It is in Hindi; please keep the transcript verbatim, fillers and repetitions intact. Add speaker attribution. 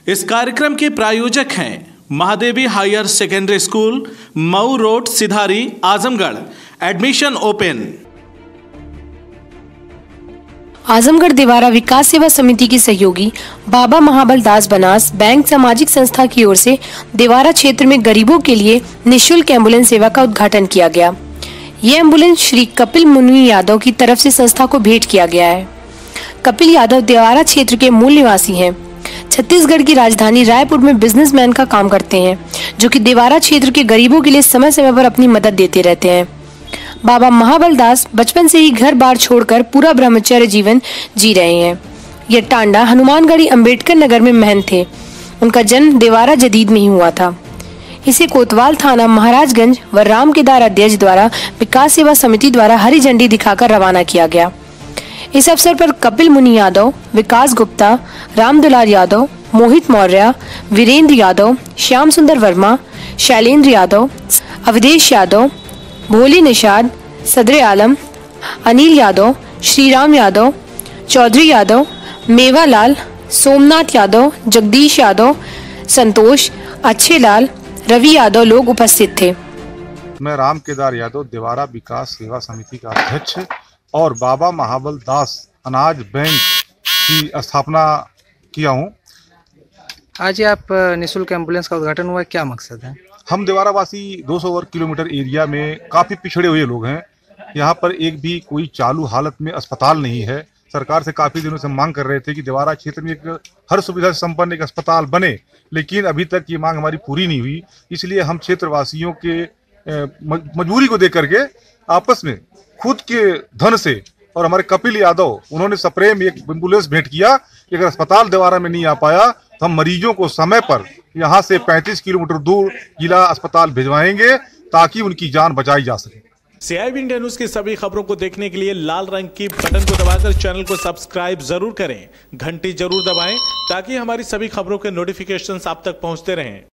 Speaker 1: इस कार्यक्रम के प्रायोजक हैं Mahadevi higher secondary school, Mau road, Sidhari, Azamgarh. Admission open.
Speaker 2: Azamgarh दिवारा विकास सेवा समिति की सहयोगी बाबा महाबल दास बनास बैंक सामाजिक संस्था की ओर से दिवारा क्षेत्र में गरीबों के लिए निःशुल्क एम्बुलेंस सेवा का उद्घाटन किया गया। ये एम्बुलेंस श्री कपिल मुनि यादव की तरफ से संस्था को भेंट किया गया है। कपिल यादव दिवारा क्षेत्र के मूल निवासी हैं। छत्तीसगढ़ की राजधानी रायपुर में बिजनेसमैन का काम करते हैं, जो कि दिवारा क्षेत्र के गरीबों के लिए समय समय पर अपनी मदद देते रहते हैं। बाबा महाबल दास बचपन से ही घर बार छोड़कर पूरा ब्रह्मचर्य जीवन जी रहे हैं। ये टांडा हनुमानगढ़ी अंबेडकर नगर में महन थे। उनका जन्म दिवारा जदीद में ही हुआ था। इसे कोतवाल थाना महाराजगंज व राम केदार अध्यक्ष द्वारा विकास सेवा समिति द्वारा हरी झंडी दिखाकर रवाना किया गया। इस अवसर पर कपिल मुनि यादव, विकास गुप्ता, रामदुलार यादव, मोहित मौर्य, वीरेंद्र यादव, श्याम सुंदर वर्मा, शैलेंद्र यादव, अवधेश यादव, भोली निषाद, सदरे आलम, अनिल यादव, श्रीराम यादव, चौधरी यादव, मेवालाल, सोमनाथ यादव, जगदीश यादव, संतोष, अच्छे लाल, रवि यादव लोग उपस्थित थे।
Speaker 3: मैं राम केदार यादव दिवारा विकास सेवा समिति का अध्यक्ष और बाबा महाबल दास अनाज बैंक की स्थापना किया हूँ।
Speaker 4: आज ये आप निःशुल्क एम्बुलेंस का उद्घाटन हुआ है, क्या मकसद है?
Speaker 3: हम दिवारा वासी दो सौ वर्ग किलोमीटर एरिया में काफ़ी पिछड़े हुए लोग हैं। यहाँ पर एक भी कोई चालू हालत में अस्पताल नहीं है। सरकार से काफ़ी दिनों से मांग कर रहे थे कि दिवारा क्षेत्र में एक हर सुविधा से संपन्न एक अस्पताल बने, लेकिन अभी तक ये मांग हमारी पूरी नहीं हुई। इसलिए हम क्षेत्रवासियों के मजबूरी को देख करके आपस में खुद के धन से और हमारे कपिल यादव उन्होंने सप्रे में एक एम्बुलेंस भेंट किया कि अगर अस्पताल दिवारा में नहीं आ पाया तो हम मरीजों को समय पर यहाँ से पैंतीस किलोमीटर दूर जिला अस्पताल भिजवाएंगे ताकि उनकी जान बचाई जा सके।
Speaker 1: सीआईबी इंडिया न्यूज की सभी खबरों को देखने के लिए लाल रंग की बटन को दबाकर चैनल को सब्सक्राइब जरूर करें, घंटी जरूर दबाएं ताकि हमारी सभी खबरों के नोटिफिकेशंस आप तक पहुंचते रहें।